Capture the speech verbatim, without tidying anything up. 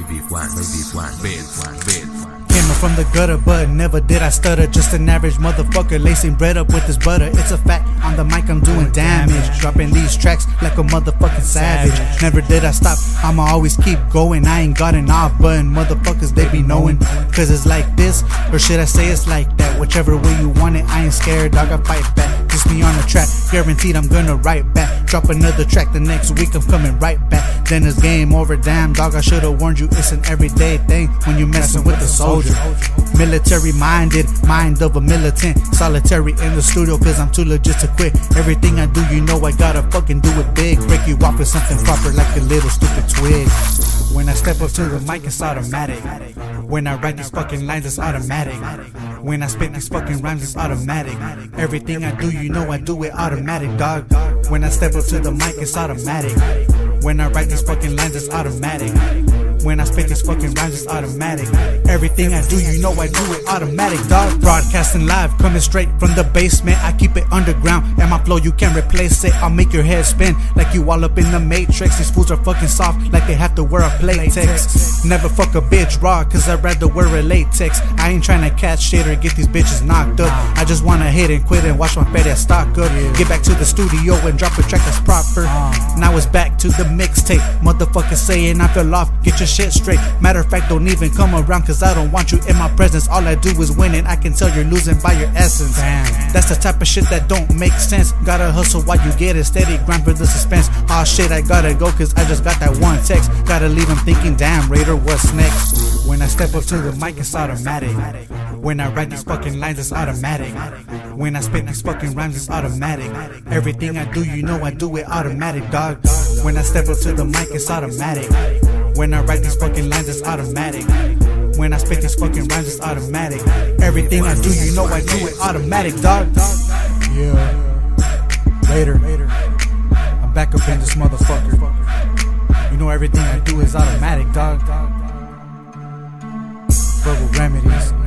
maybe one, maybe one, bit, one, bit, one. Came up from the gutter, but never did I stutter. Just an average motherfucker, lacing bread up with his butter. It's a fact, on the mic I'm doing damage, dropping these tracks like a motherfucking savage. Never did I stop, I'ma always keep going. I ain't got an off button, motherfuckers they be knowing. Cause it's like this, or should I say it's like that? Whichever way you want it, I ain't scared, dog, I fight back. Just me on the track, guaranteed I'm gonna write back. Drop another track the next week, I'm coming right back. Then it's game over, damn dog, I should've warned you. It's an everyday thing when you messing with the soldier. Military minded, mind of a militant. Solitary in the studio cause I'm too legit to quit. Everything I do, you know I gotta fucking do it big. Break you off with something proper like a little stupid twig. When I step up to the mic, it's automatic. When I write these fucking lines, it's automatic. When I spit these fucking rhymes, it's automatic. Everything I do, you know I do it automatic, dog. When I step up to the mic, it's automatic. When I write these fucking lines, it's automatic. When I spit these fucking rhymes, it's automatic. Everything I do, you know I do it automatic, dog. Broadcasting live, coming straight from the basement. I keep it underground, and my flow, you can't replace it. I'll make your head spin like you all up in the matrix. These fools are fucking soft, like they have to wear a latex. Never fuck a bitch raw, cause I'd rather wear a latex. I ain't trying to catch shit or get these bitches knocked up. I just wanna hit and quit and watch my fat stock up. Get back to the studio and drop a track that's proper. Now it's back to the mixtape. Motherfuckers saying I fell off, get your shit straight. Matter of fact, don't even come around cause I don't want you in my presence. All I do is win and I can tell you're losing by your essence. Damn. That's the type of shit that don't make sense. Gotta hustle while you get it, steady grind for the suspense. Aw shit, I gotta go cause I just got that one text. Gotta leave them thinking, damn Raider, what's next? When I step up to the mic, it's automatic. When I write these fucking lines, it's automatic. When I spit these fucking rhymes, it's automatic. Everything I do, you know I do it automatic, dog. When I step up to the mic, it's automatic. When I write these fucking lines, it's automatic. When I spit these fucking rhymes, it's automatic. Everything I do, you know I do it automatic, dog. Yeah. Later. I'm back up in this motherfucker. You know everything I do is automatic, dog. Verbal remedies.